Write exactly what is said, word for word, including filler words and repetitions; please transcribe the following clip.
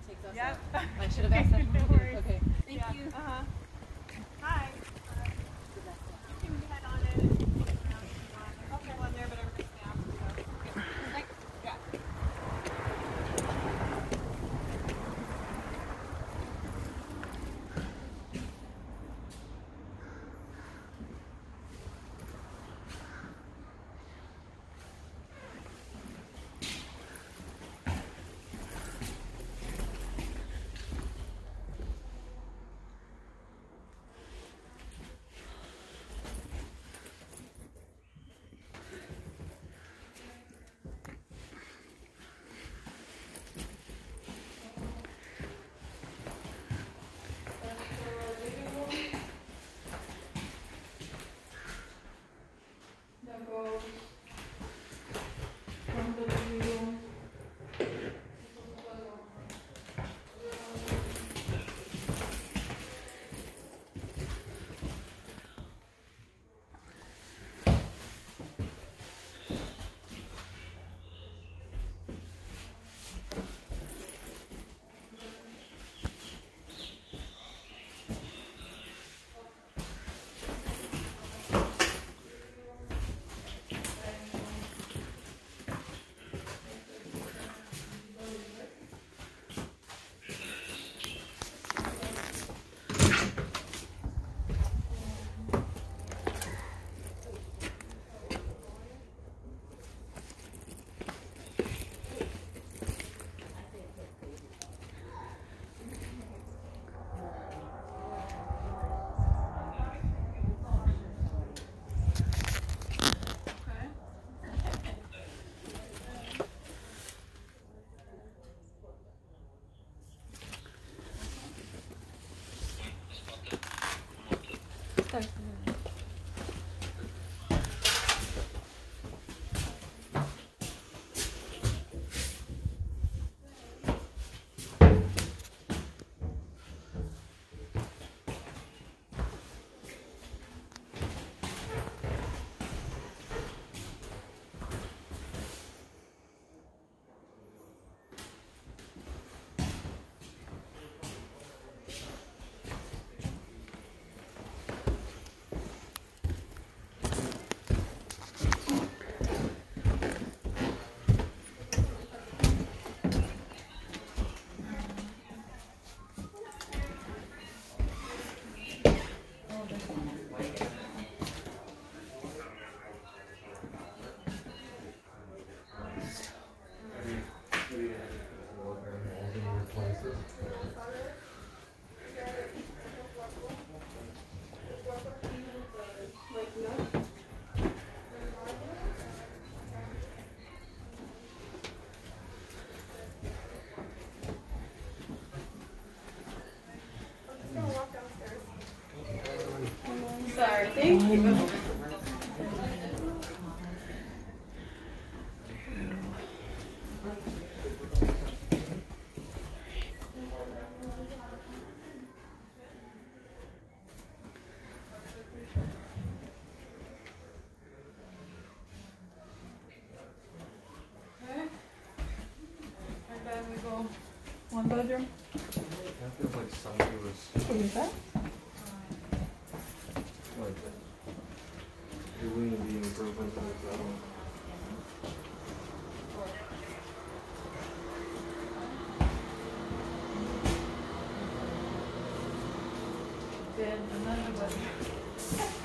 takes us Yep. up. I should have asked that. No worries. Okay. Thank Yeah. you. Uh-huh. Hi. Uh, you can head on in and take it around if you want. There's people in there, but everybody's down. So. Thanks. Yeah. Sorry, thank you. Okay. And then we go one bedroom. That feels like somebody was What is that? like doing the improvements on the other one. Then another one.